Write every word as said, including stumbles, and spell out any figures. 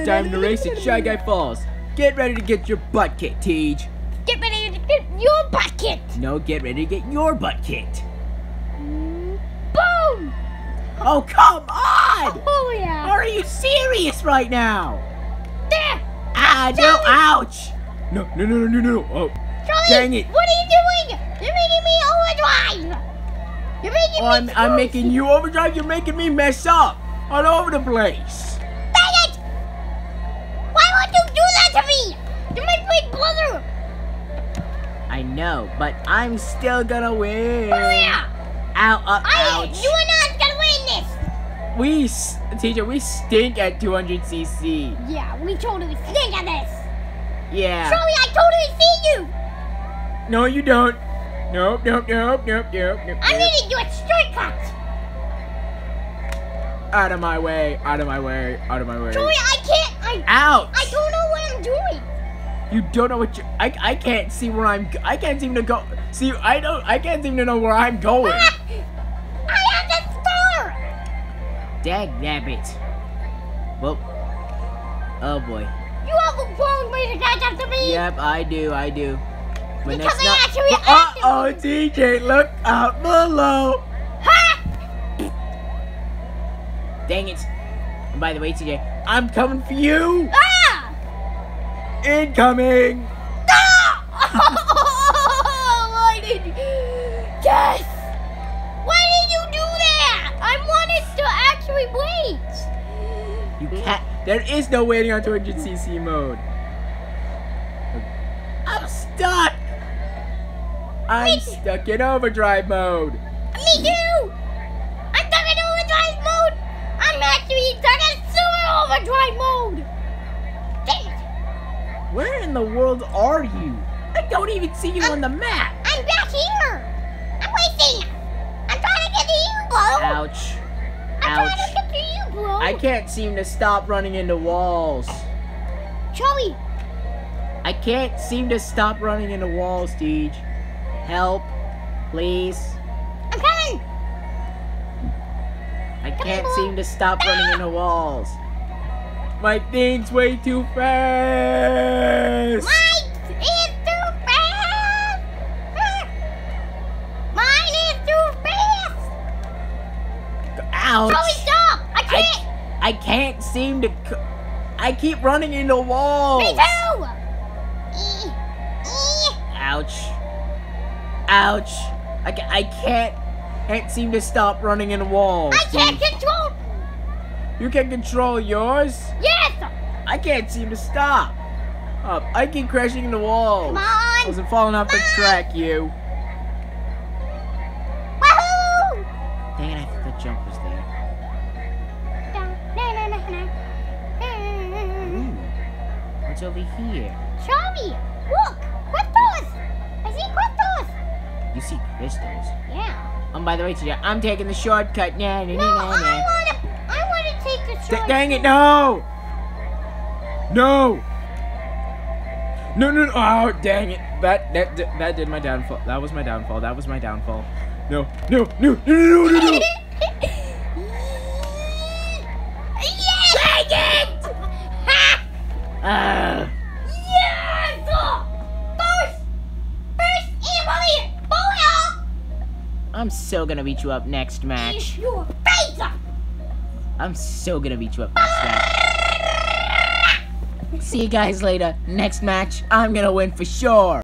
It's time to race at Shy Guy Falls. Get ready to get your butt kicked, Teej. Get ready to get your butt kicked. No, get ready to get your butt kicked. Boom! Oh, come on! Oh, yeah. Are you serious right now? There! Ah, no, Charlie! ouch! No, no, no, no, no, no. Oh, Charlie, dang it. What are you doing? You're making me overdrive. You're making Oh, me I'm, I'm screw. making you overdrive. You're making me mess up all over the place. Dang it! Why would you do that to me? You're my big brother. I know, but I'm still gonna win. Oh, yeah. Ow, uh, I, ouch. you are not gonna win this. We, s- teacher, we stink at two hundred c c. Yeah, we totally stink at this. Yeah. Charlie, I totally see you. No, you don't. Nope, nope, nope, nope, nope, nope. I'm nope. gonna do a shortcut. Out of my way, out of my way, out of my way. Charlie, I can't. I. Ouch! I don't know what I'm doing. You don't know what you. I I can't see where I'm. I can't seem to go. See, I don't. I can't seem to know where I'm going. Ah, I have the star. Dag nabbit. Well. Oh boy. You have a wrong way to catch up to me. Yep, I do. I do. But Because that's I not. actually Uh acted- oh, D J, look out below. Ha! Dang it. And by the way, T J, I'm coming for you. Ah! Incoming. Ah! Why did you? Yes! Why did you do that? I wanted to actually wait. You can't. There is no waiting on two hundred c c mode. I'm stuck. I'm Wait. stuck in overdrive mode. Me too. I'm stuck in overdrive mode. I'm actually stuck in super overdrive mode. Dang it! Where in the world are you? I don't even see you I'm- on the map. I'm back here. I'm waiting. I'm trying to get to you, bro. Ouch. I'm trying to Ouch. get to you, bro. I can't seem to stop running into walls. Charlie. I can't seem to stop running into walls, Deej. Help, please. I'm coming. I can't seem to stop running into walls. My thing's way too fast. Mine is too fast. Mine is too fast. Ouch. Charlie, stop. I can't. I, I can't seem to. c- I keep running into walls. Me too. E, e. Ouch. Ouch. I, ca- I can't. Can't seem to stop running into walls. I can't Deej. control. You can control yours. Yes. I can't seem to stop. Oh, I keep crashing into walls. Come on. I wasn't falling off the Come on. track, you. Wahoo! Dang it, I thought the jump was there. Ooh. What's over here? Charlie, look! Crystals! I see crystals! You see crystals. Yeah. Um, by the way, T J, I'm taking the shortcut. Nah, nah, No, nah, nah, I nah. wanna, I wanna take the D- shortcut. dang it, no! No! No, no, no, oh, dang it. That, that, that, that did my downfall. That was my downfall. That was my downfall. No, no, no, no, no, no, no, no. Yes! Dang it! Ha! Ah. Yes! First! First and bully! Bully! I'm so gonna beat you up next match. Your face! I'm so gonna beat you up next match. See you guys later. Next match, I'm gonna win for sure.